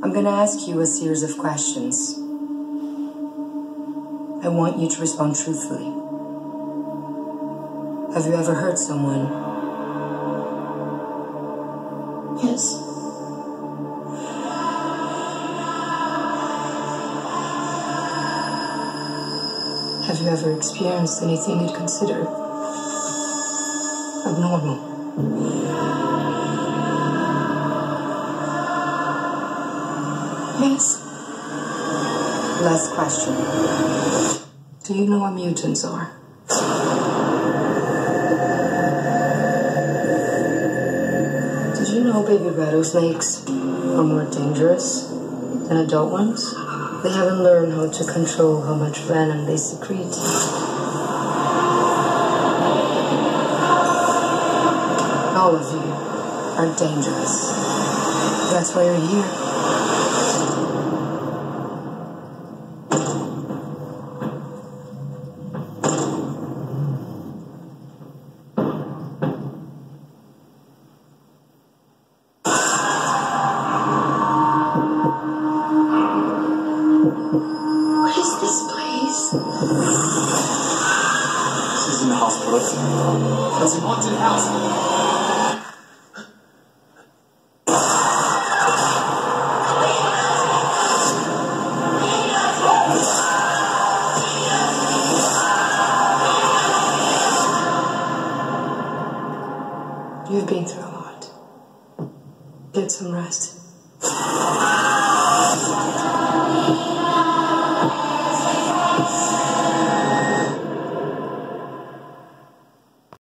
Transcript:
I'm gonna ask you a series of questions. I want you to respond truthfully. Have you ever hurt someone? Yes. Have you ever experienced anything you'd consider abnormal? Yes. Last question. Do you know what mutants are? Did you know baby rattlesnakes are more dangerous than adult ones? They haven't learned how to control how much venom they secrete. All of you are dangerous. That's why you're here. What is this place? This isn't a hospital. It's a haunted house. You've been through a lot. Get some rest.